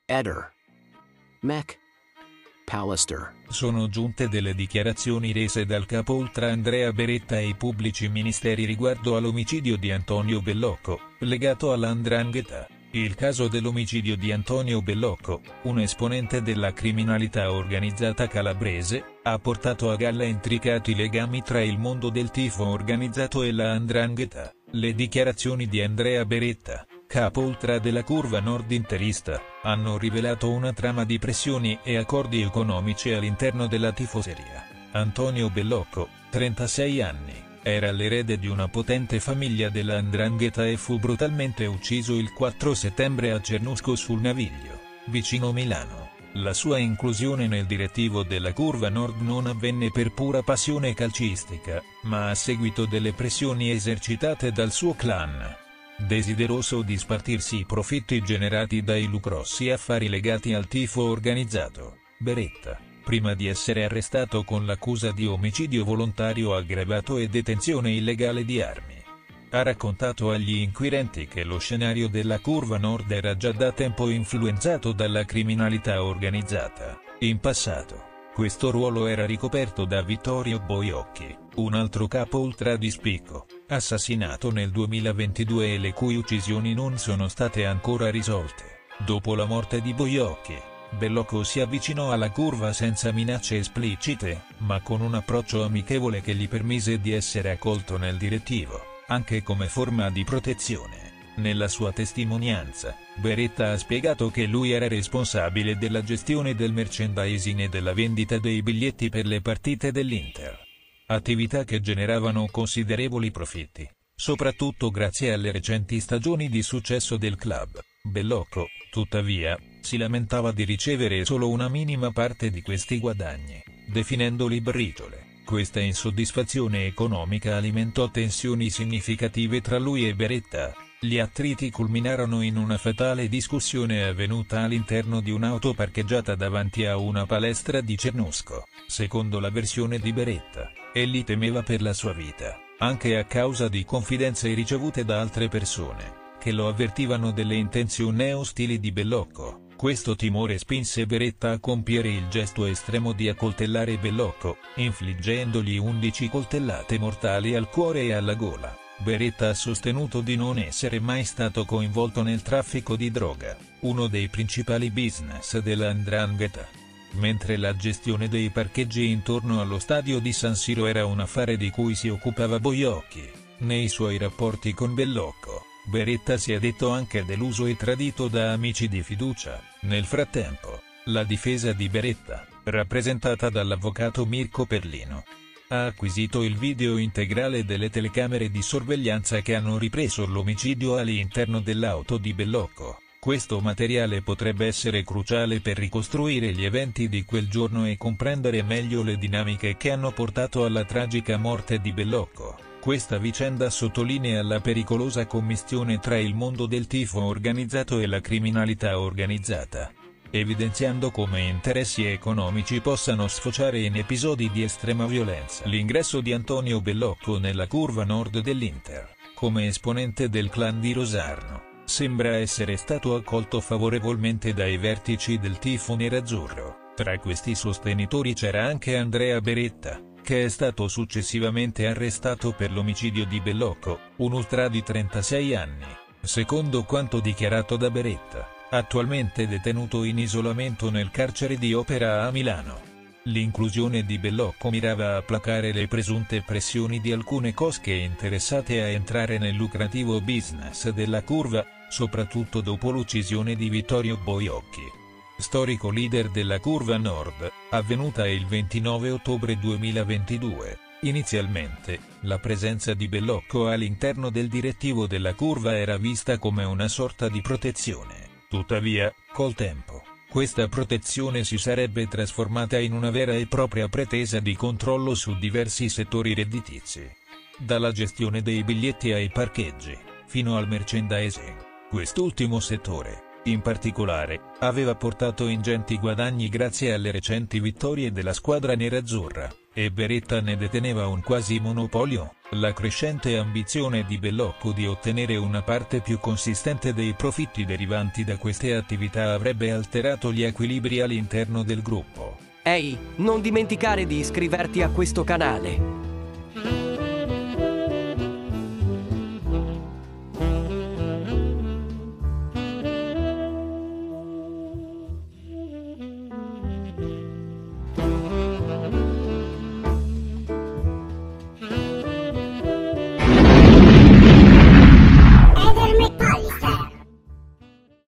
Eder. Mech. Pallister. Sono giunte delle dichiarazioni rese dal capo ultra Andrea Beretta ai pubblici ministeri riguardo all'omicidio di Antonio Bellocco, legato alla 'ndrangheta. Il caso dell'omicidio di Antonio Bellocco, un esponente della criminalità organizzata calabrese, ha portato a galla intricati legami tra il mondo del tifo organizzato e la 'ndrangheta. Le dichiarazioni di Andrea Beretta, capo ultra della curva nord interista, hanno rivelato una trama di pressioni e accordi economici all'interno della tifoseria. Antonio Bellocco, 36 anni, era l'erede di una potente famiglia della 'ndrangheta e fu brutalmente ucciso il 4 settembre a Cernusco sul Naviglio, vicino Milano. La sua inclusione nel direttivo della curva nord non avvenne per pura passione calcistica, ma a seguito delle pressioni esercitate dal suo clan. Desideroso di spartirsi i profitti generati dai lucrosi affari legati al tifo organizzato, Beretta, prima di essere arrestato con l'accusa di omicidio volontario aggravato e detenzione illegale di armi, ha raccontato agli inquirenti che lo scenario della curva nord era già da tempo influenzato dalla criminalità organizzata. In passato, questo ruolo era ricoperto da Vittorio Boiocchi, un altro capo ultra di spicco, assassinato nel 2022 e le cui uccisioni non sono state ancora risolte. Dopo la morte di Boiocchi, Bellocco si avvicinò alla curva senza minacce esplicite, ma con un approccio amichevole che gli permise di essere accolto nel direttivo, anche come forma di protezione. Nella sua testimonianza, Beretta ha spiegato che lui era responsabile della gestione del merchandising e della vendita dei biglietti per le partite dell'Inter. Attività che generavano considerevoli profitti, soprattutto grazie alle recenti stagioni di successo del club. Bellocco, tuttavia, si lamentava di ricevere solo una minima parte di questi guadagni, definendoli briciole. Questa insoddisfazione economica alimentò tensioni significative tra lui e Beretta. Gli attriti culminarono in una fatale discussione avvenuta all'interno di un'auto parcheggiata davanti a una palestra di Cernusco. Secondo la versione di Beretta, egli temeva per la sua vita, anche a causa di confidenze ricevute da altre persone, che lo avvertivano delle intenzioni ostili di Bellocco. Questo timore spinse Beretta a compiere il gesto estremo di accoltellare Bellocco, infliggendogli 11 coltellate mortali al cuore e alla gola. Beretta ha sostenuto di non essere mai stato coinvolto nel traffico di droga, uno dei principali business della 'ndrangheta. Mentre la gestione dei parcheggi intorno allo stadio di San Siro era un affare di cui si occupava Boiocchi, nei suoi rapporti con Bellocco, Beretta si è detto anche deluso e tradito da amici di fiducia. Nel frattempo, la difesa di Beretta, rappresentata dall'avvocato Mirko Perlino, ha acquisito il video integrale delle telecamere di sorveglianza che hanno ripreso l'omicidio all'interno dell'auto di Bellocco. Questo materiale potrebbe essere cruciale per ricostruire gli eventi di quel giorno e comprendere meglio le dinamiche che hanno portato alla tragica morte di Bellocco. Questa vicenda sottolinea la pericolosa commistione tra il mondo del tifo organizzato e la criminalità organizzata, evidenziando come interessi economici possano sfociare in episodi di estrema violenza. L'ingresso di Antonio Bellocco nella curva nord dell'Inter, come esponente del clan di Rosarno, sembra essere stato accolto favorevolmente dai vertici del tifo nerazzurro. Tra questi sostenitori c'era anche Andrea Beretta, che è stato successivamente arrestato per l'omicidio di Bellocco, un ultra di 36 anni, secondo quanto dichiarato da Beretta, attualmente detenuto in isolamento nel carcere di Opera a Milano. L'inclusione di Bellocco mirava a placare le presunte pressioni di alcune cosche interessate a entrare nel lucrativo business della curva, soprattutto dopo l'uccisione di Vittorio Boiocchi, storico leader della curva nord, avvenuta il 29 ottobre 2022. Inizialmente, la presenza di Bellocco all'interno del direttivo della curva era vista come una sorta di protezione. Tuttavia, col tempo, questa protezione si sarebbe trasformata in una vera e propria pretesa di controllo su diversi settori redditizi. Dalla gestione dei biglietti ai parcheggi, fino al merchandising. Quest'ultimo settore, in particolare, aveva portato ingenti guadagni grazie alle recenti vittorie della squadra nerazzurra, e Beretta ne deteneva un quasi monopolio. La crescente ambizione di Bellocco di ottenere una parte più consistente dei profitti derivanti da queste attività avrebbe alterato gli equilibri all'interno del gruppo. Ehi, non dimenticare di iscriverti a questo canale.